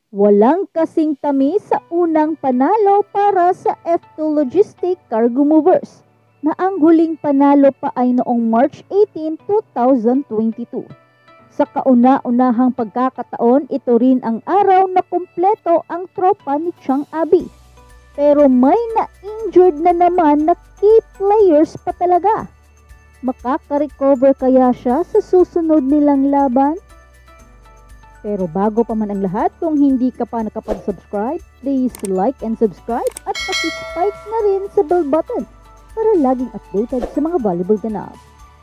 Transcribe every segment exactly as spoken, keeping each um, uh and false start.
Walang kasing tamis sa unang panalo para sa F two Logistic Cargo Movers na ang huling panalo pa ay noong March eighteenth, two thousand twenty-two. Sa kauna-unahang pagkakataon, ito rin ang araw na kumpleto ang tropa ni Chang Abi. Pero may na-injured na naman na key players pa talaga. Makaka-recover kaya siya sa susunod nilang laban? Pero bago pa man ang lahat, kung hindi ka pa nakapag-subscribe, please like and subscribe at paki-spike na rin sa bell button para laging updated sa mga volleyball ganap.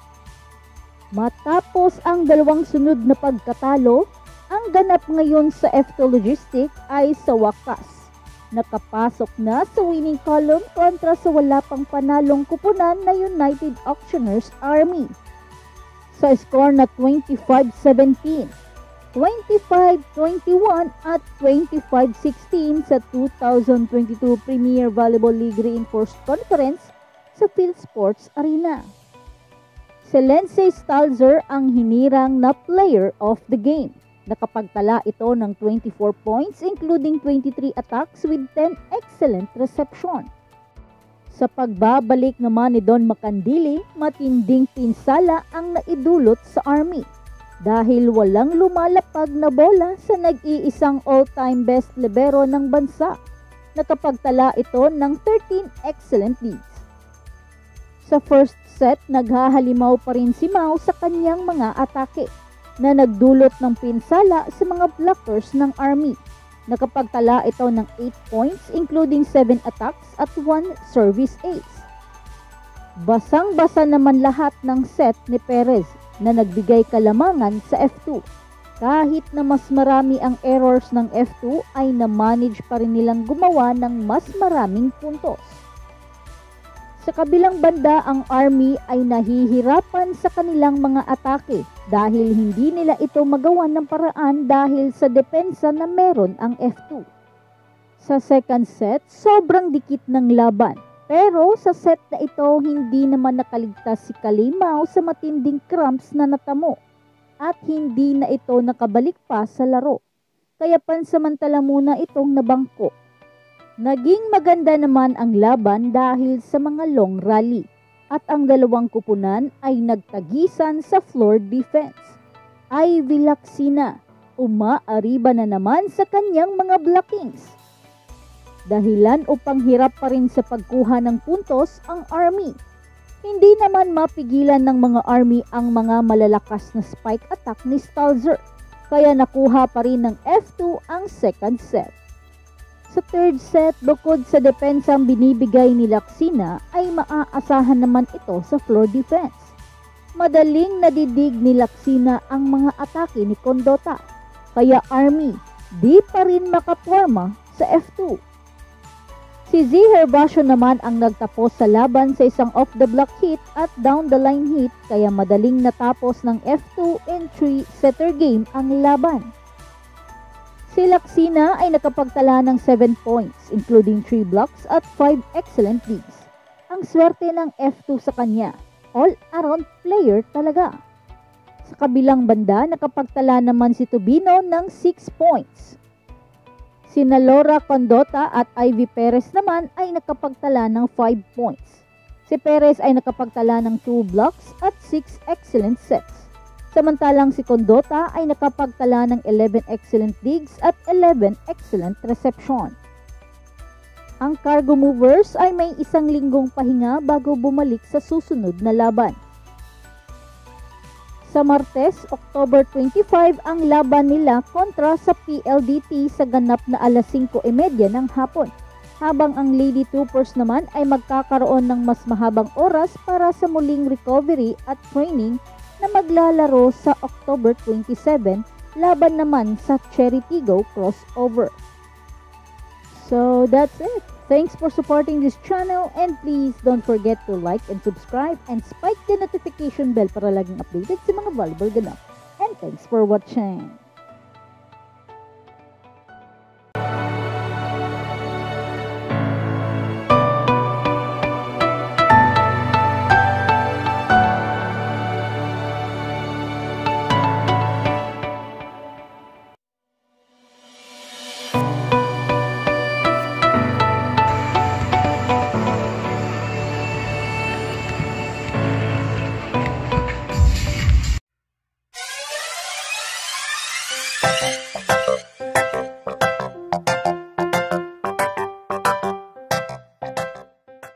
Matapos ang dalawang sunod na pagkatalo, ang ganap ngayon sa F two Logistic ay sa wakas. Nakapasok na sa winning column kontra sa wala pang panalong kupunan na United Auctioneers Army. Sa score na twenty-five seventeen, twenty-five twenty-one at twenty-five sixteen sa two thousand twenty-two Premier Volleyball League Reinforced Conference sa PhilSports Arena. Si Lindsay Stalzer ang hinirang na player of the game. Nakapagtala ito ng twenty-four points including twenty-three attacks with ten excellent reception. Sa pagbabalik naman ni Don Macandili, matinding pinsala ang naidulot sa Army. Dahil walang lumalapag na bola sa nag-iisang all-time best libero ng bansa. Nakapagtala ito ng thirteen excellent leads. Sa first set, naghahalimaw pa rin si Mao sa kanyang mga atake na nagdulot ng pinsala sa mga blockers ng Army. Nakapagtala ito ng eight points including seven attacks at one service ace. Basang-basa naman lahat ng set ni Perez na nagbigay kalamangan sa F two. Kahit na mas marami ang errors ng F two ay na-manage pa rin nilang gumawa ng mas maraming puntos. Sa kabilang banda, ang Army ay nahihirapan sa kanilang mga atake dahil hindi nila ito magawa ng paraan dahil sa depensa na meron ang F two. Sa second set, sobrang dikit ng laban. Pero sa set na ito, hindi naman nakaligtas si Kalimao sa matinding cramps na natamo at hindi na ito nakabalik pa sa laro. Kaya pansamantala muna itong nabangko. Naging maganda naman ang laban dahil sa mga long rally at ang dalawang kupunan ay nagtagisan sa floor defense. Ivy Lacsina, umaariba na naman sa kanyang mga blockings. Dahilan upang hirap pa rin sa pagkuha ng puntos ang Army. Hindi naman mapigilan ng mga Army ang mga malalakas na spike attack ni Stalzer, kaya nakuha pa rin ng F two ang second set. Sa third set, bukod sa depensang binibigay ni Lacsina, ay maaasahan naman ito sa floor defense. Madaling nadidig ni Lacsina ang mga atake ni Condota, kaya Army di pa rin makaporma sa F two. Si Z Herbacio naman ang nagtapos sa laban sa isang off-the-block hit at down-the-line hit, kaya madaling natapos ng F two in three-setter game ang laban. Si Lacsina ay nakapagtala ng seven points including three blocks at five excellent leads. Ang swerte ng F two sa kanya, all-around player talaga. Sa kabilang banda, nakapagtala naman si Tubino ng six points. Sina Laura Condota at Ivy Perez naman ay nakapagtala ng five points. Si Perez ay nakapagtala ng two blocks at six excellent sets. Samantalang si Condota ay nakapagtala ng eleven excellent digs at eleven excellent reception. Ang Cargo Movers ay may isang linggong pahinga bago bumalik sa susunod na laban. Sa Martes, October twenty-five, ang laban nila kontra sa P L D T sa ganap na alas singko e media ng hapon. Habang ang Lady Troopers naman ay magkakaroon ng mas mahabang oras para sa muling recovery at training na maglalaro sa October twenty-seven, laban naman sa Cheritigo crossover. So that's it. Thanks for supporting this channel and please don't forget to like and subscribe and spike the notification bell para laging updated sa mga volleyball ganap. And thanks for watching.